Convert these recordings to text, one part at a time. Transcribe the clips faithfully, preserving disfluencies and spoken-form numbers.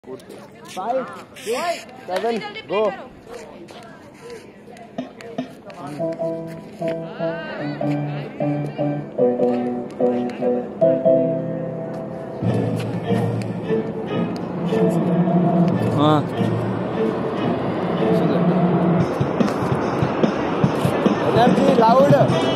Five, six, seven, go. हाँ energy loud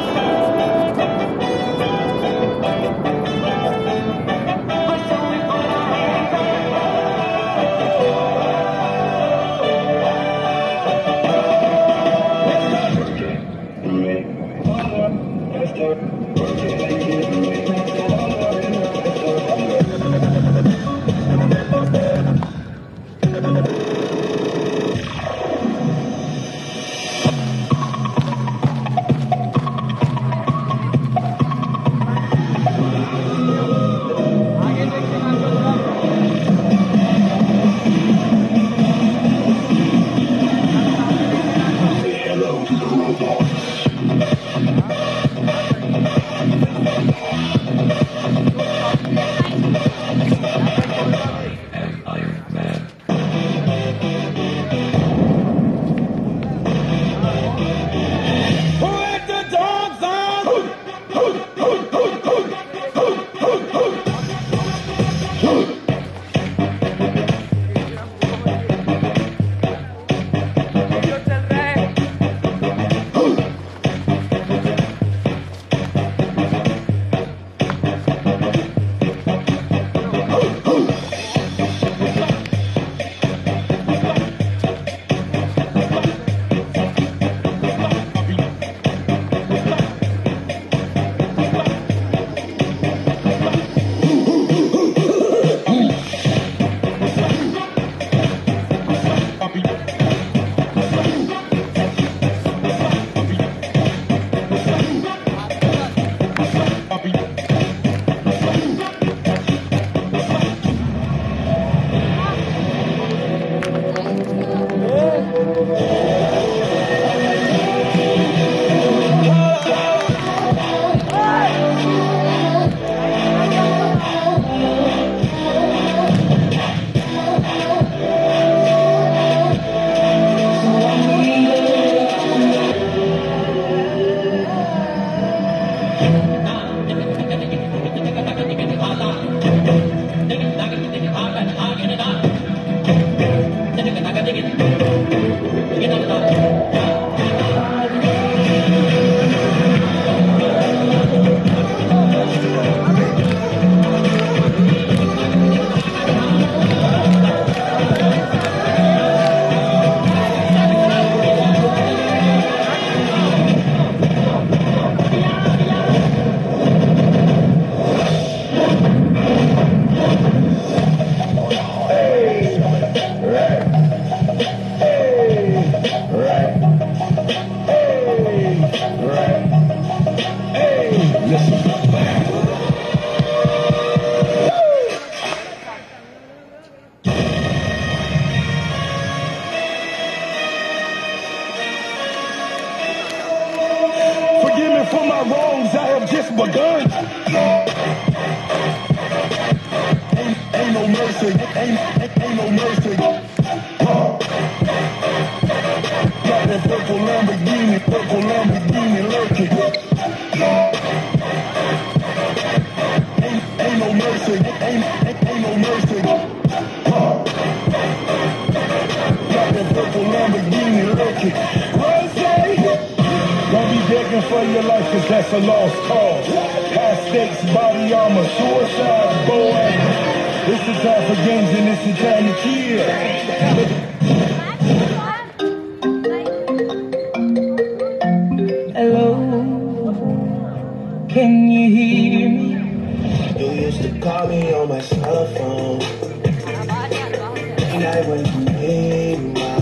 For my wrongs, I have just begun. Ain't, ain't no mercy, ain't, ain't, ain't no mercy. Huh. Got that purple Lamborghini, purple Lamborghini lurking. Ain't, ain't no mercy, ain't, ain't, ain't no mercy. Huh. Got that purple Lamborghini lurking. Don't be begging for your life, cause that's a lost cause. High stakes, body armor, suicide, boy. It's the time for games and it's the time to kill. Hello, can you hear me? You used to call me on my cell phone. And I went from pain to my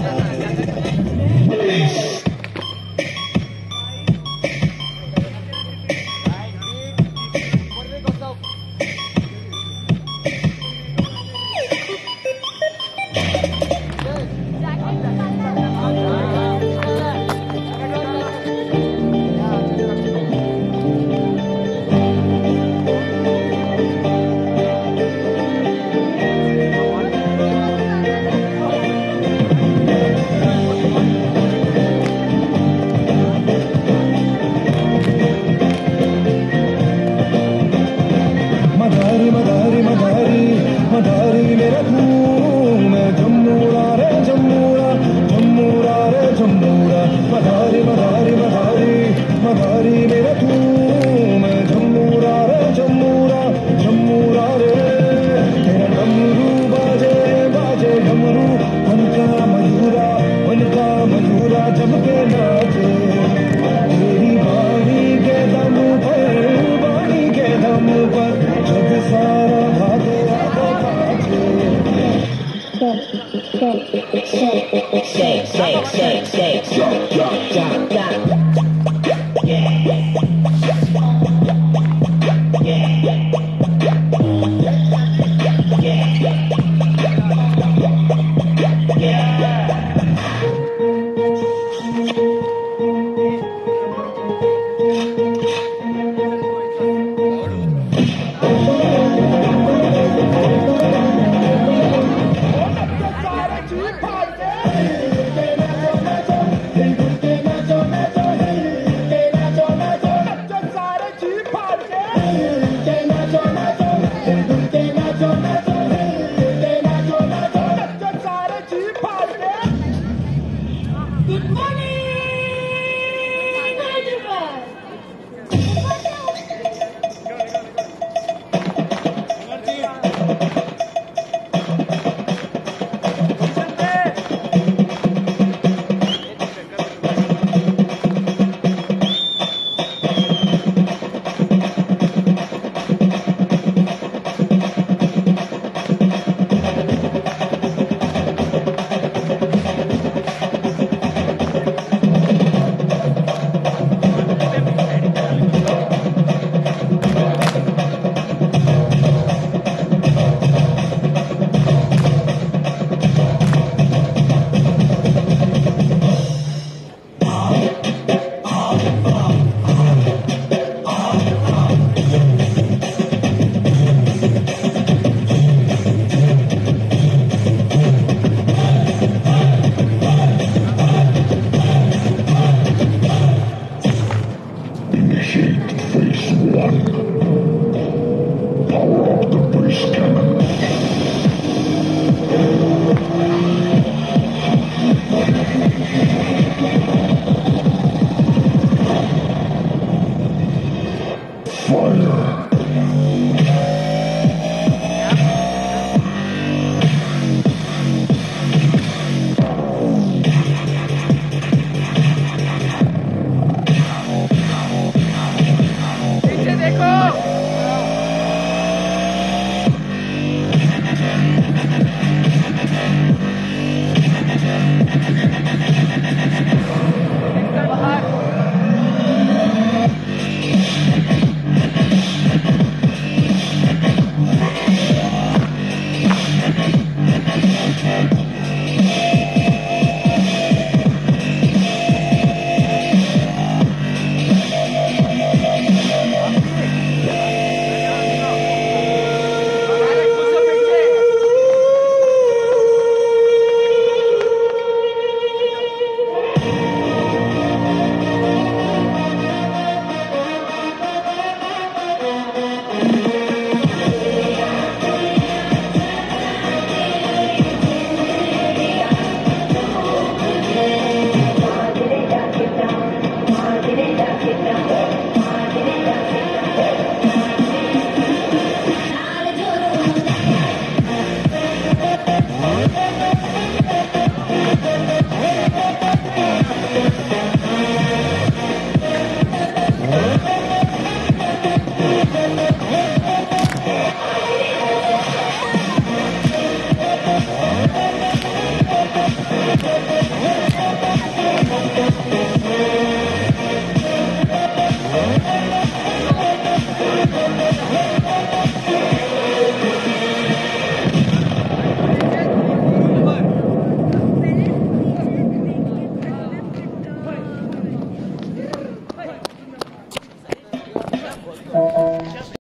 shake, shake, shake, shake, shake, drop, drop, drop. Yeah.